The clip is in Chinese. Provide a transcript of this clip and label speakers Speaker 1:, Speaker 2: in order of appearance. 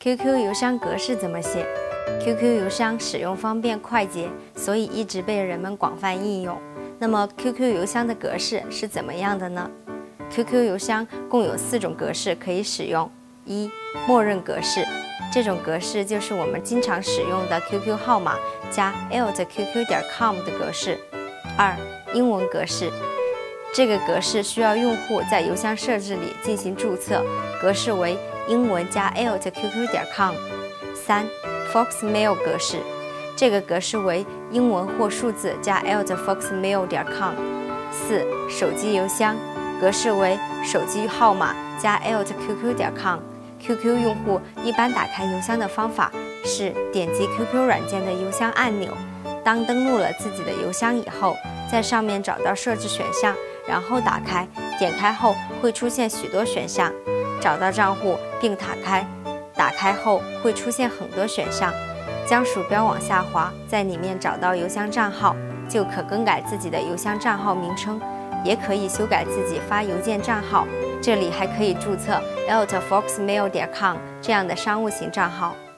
Speaker 1: QQ 邮箱格式怎么写 ？QQ 邮箱使用方便快捷，所以一直被人们广泛应用。那么 QQ 邮箱的格式是怎么样的呢？ QQ 邮箱共有4种格式可以使用：一、默认格式，这种格式就是我们经常使用的 QQ 号码加 @qq.com 的格式；二、英文格式，这个格式需要用户在邮箱设置里进行注册，格式为英文加 @qq.com；三、Foxmail 格式，这个格式为英文或数字加 @foxmail.com；四、手机邮箱。格式为手机号码加 @qq.com。QQ 用户一般打开邮箱的方法是点击 QQ 软件的邮箱按钮，当登录了自己的邮箱以后，在上面找到设置选项，然后打开，点开后会出现许多选项，找到账户并打开后会出现很多选项，将鼠标往下滑，在里面找到邮箱账号，就可更改自己的邮箱账号名称。也可以修改自己发邮件账号，这里还可以注册 @foxmail.com 这样的商务型账号。